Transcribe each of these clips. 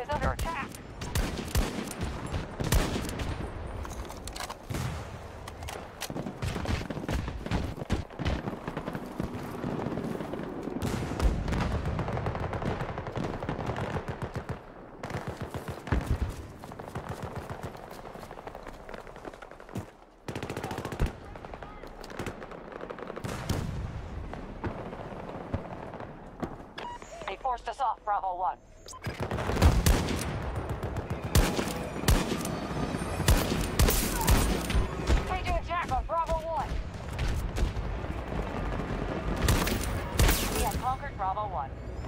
is under attack. They forced us off Bravo 1. Taking attack on Bravo 1. We have conquered Bravo 1.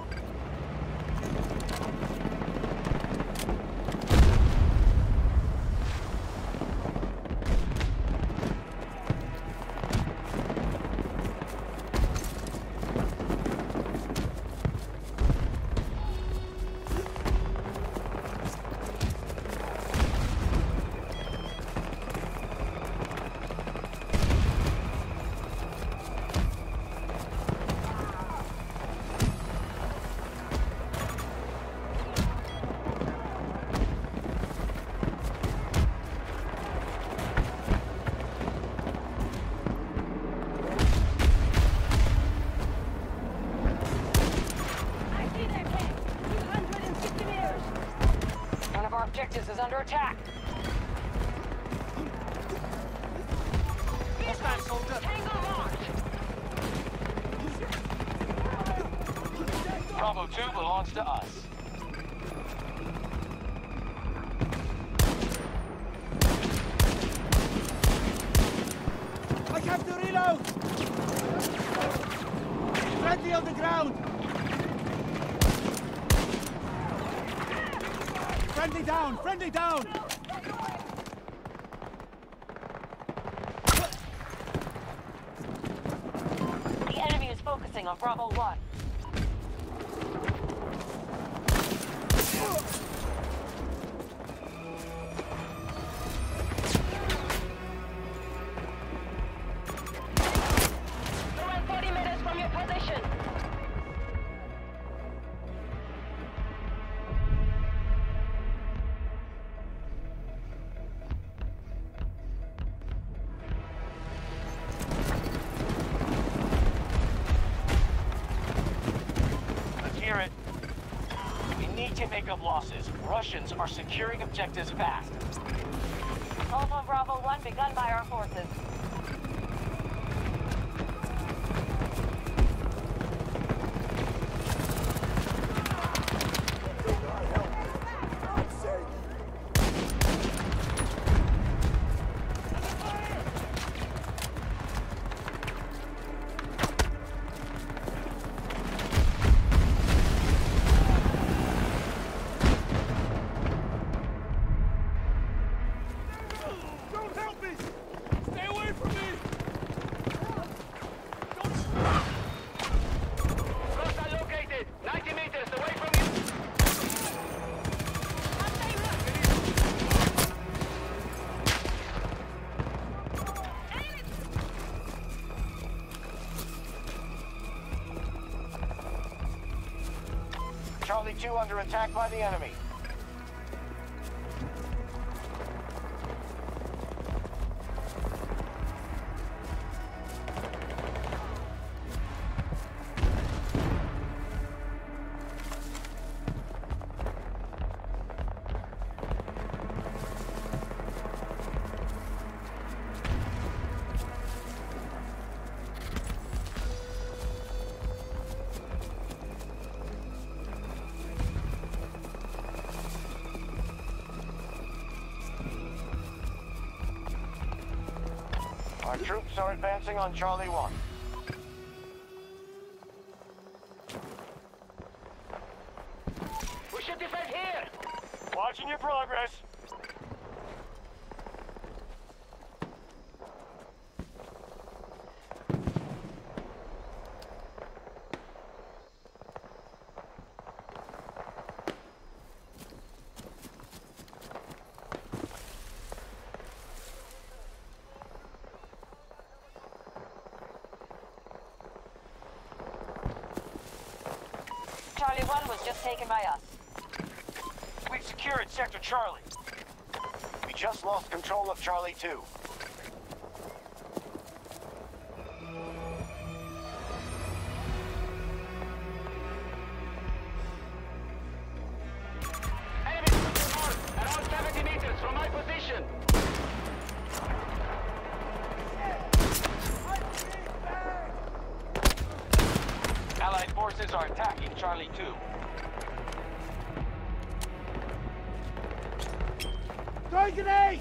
Objectives is under attack. Yes, man, soldier. Tango launched. Bravo 2 belongs to us. I have to reload! Friendly on the ground! Friendly down! Friendly down! The enemy is focusing on Bravo 1. You're 40 meters from your position. Hear it. We need to make up losses. Russians are securing objectives fast. Assault on Bravo 1 begun by our forces. Charlie 2 under attack by the enemy. Our troops are advancing on Charlie 1. We should defend here. Watching your progress. Charlie 1 was just taken by us. secured Sector Charlie. We just lost control of Charlie 2. Enemy to the north, around 70 meters from my position. Allied forces are attacking Charlie 2. Throwing grenade!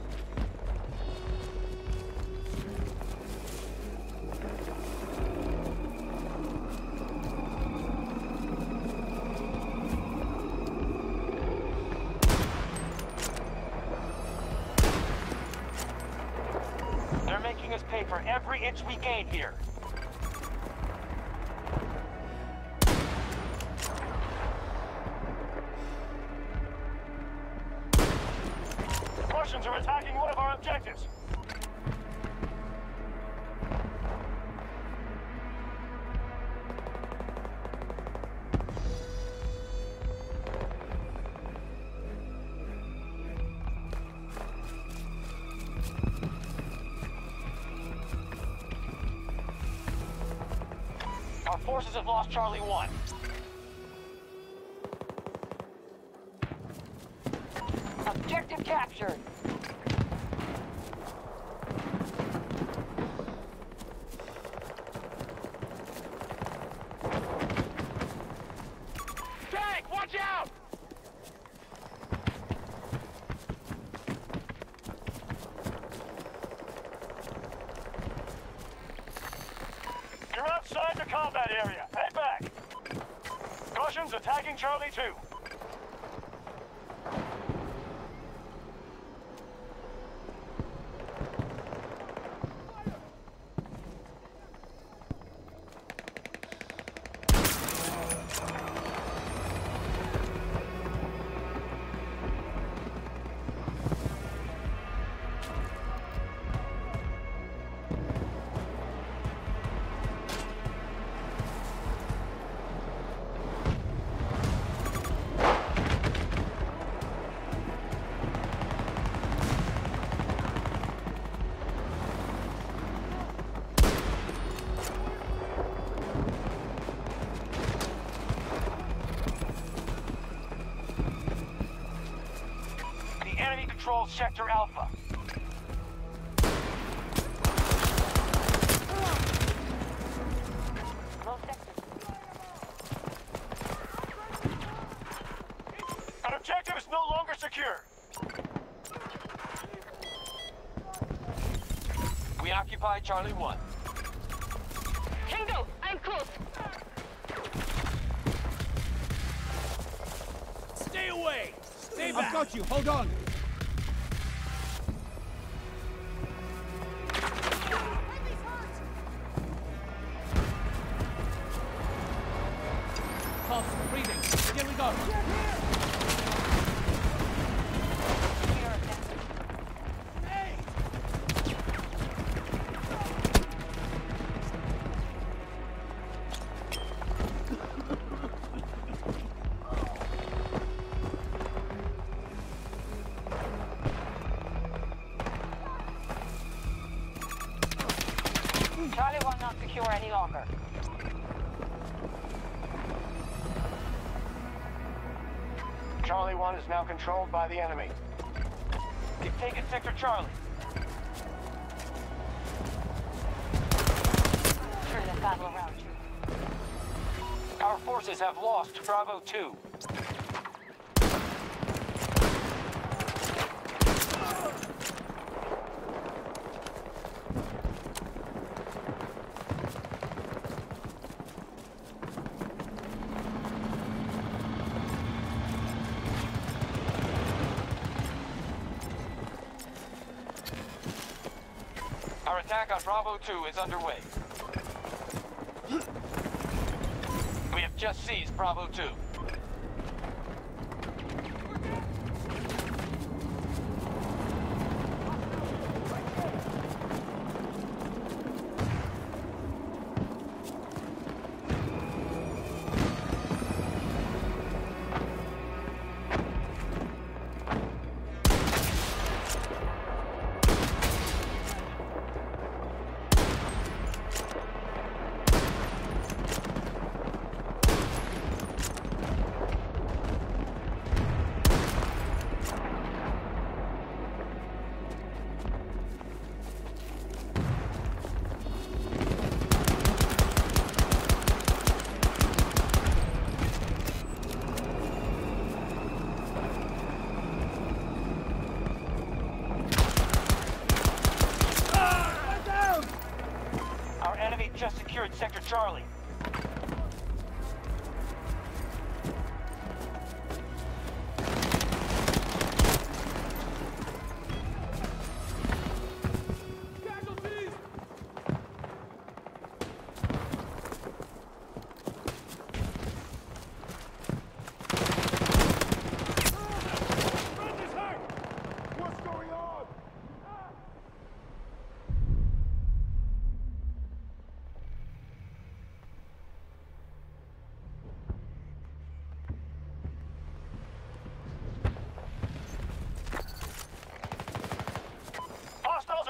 They're making us pay for every inch we gain here. Russians are attacking one of our objectives. Our forces have lost Charlie 1. Objective captured. Tank, watch out! You're outside the combat area. Head back. Russians attacking Charlie 2. Enemy controls Sector Alpha. An objective is no longer secure. We occupy Charlie 1. Tango, I'm close. Stay away! Stay back! I've got you, hold on! Pulse, breathing. Here we go. Charlie 1 not secure any longer. Charlie 1 is now controlled by the enemy. They've taken Sector Charlie. Turn the battle around you. Our forces have lost Bravo 2. Our attack on Bravo 2 is underway. We have just seized Bravo 2.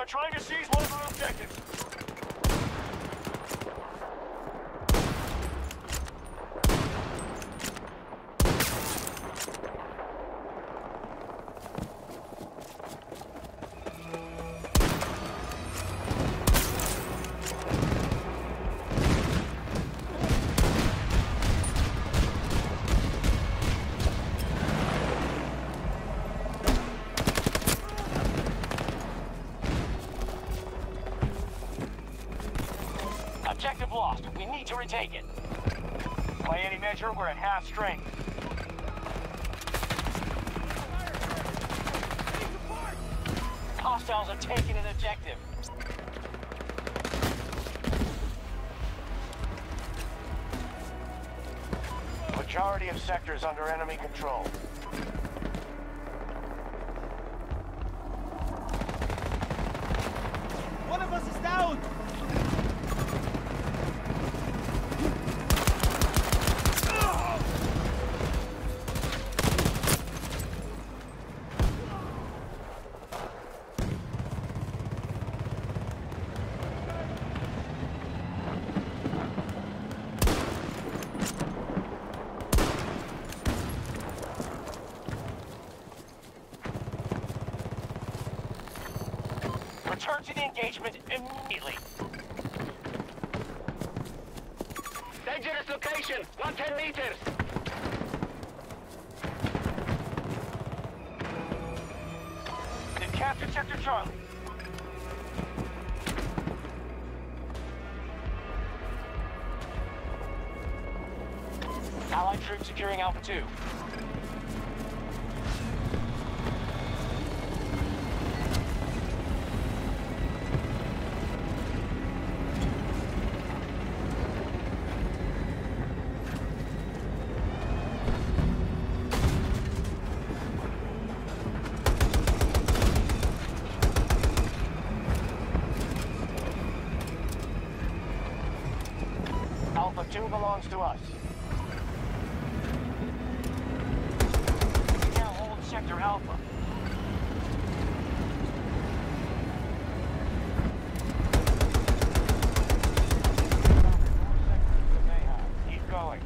trying to seize one of our objectives. Objective lost. We need to retake it. By any measure, we're at half strength. Hostiles have taken an objective. Majority of sectors under enemy control. One of us is down! Return to the engagement immediately. Dangerous location, 110 meters. They've captured Sector Charlie. Allied troops securing Alpha 2. Alpha 2 belongs to us. We now hold Sector Alpha. Keep going.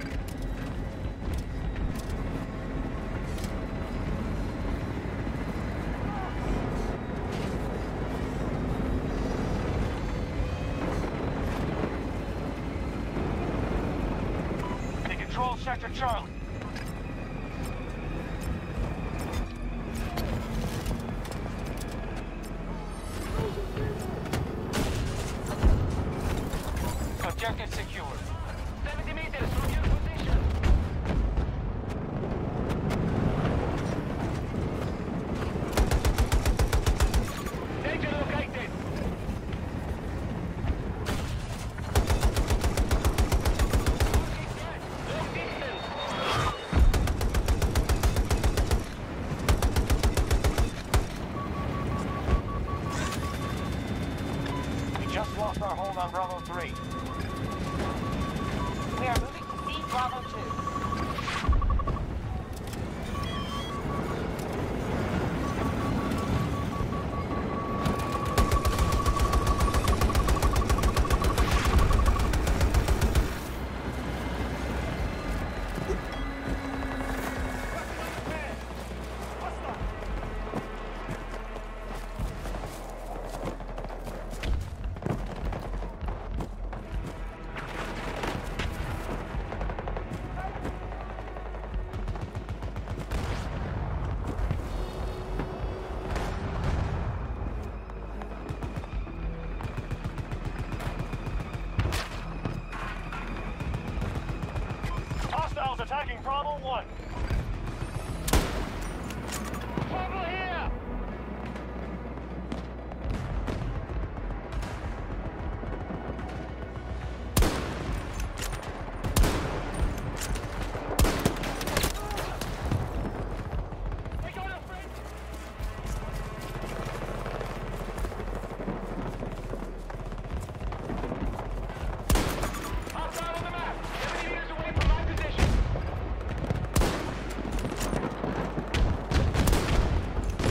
They control Sector Charlie. Objective secured. 70 meters from your position. Danger located. Long distance. We just lost our hold on Bravo 3. We are moving to C Bravo 2. Hostiles attacking Bravo 1. Trouble here. We got a friend. Hostile on the map. 70 meters away from my position.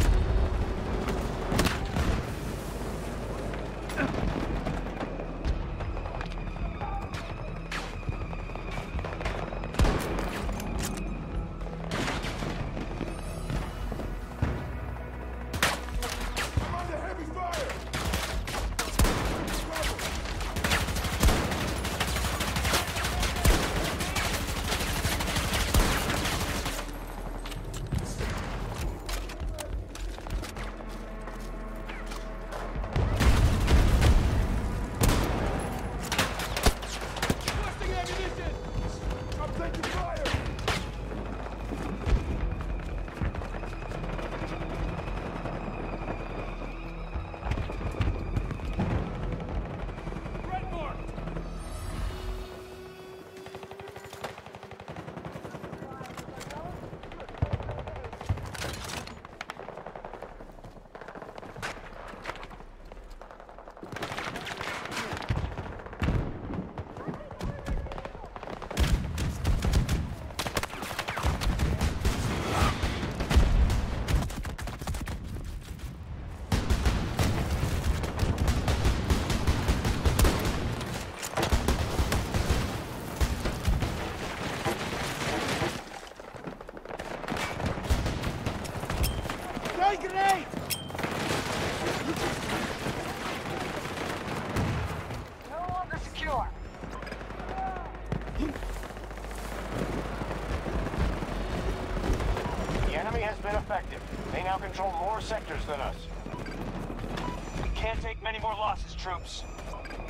The enemy has been effective. They now control more sectors than us. We can't take many more losses, troops.